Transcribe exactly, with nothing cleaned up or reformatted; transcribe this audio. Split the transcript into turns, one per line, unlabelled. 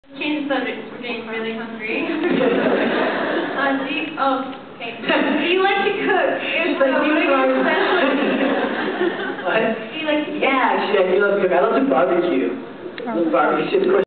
Change the subject. We're getting really hungry. uh, do you, oh, okay. Do you like to cook? It's like, what are your specialties?
What?
Do you like to cook?
Yeah, actually, I do love to cook. I love to barbecue. I love barbecue.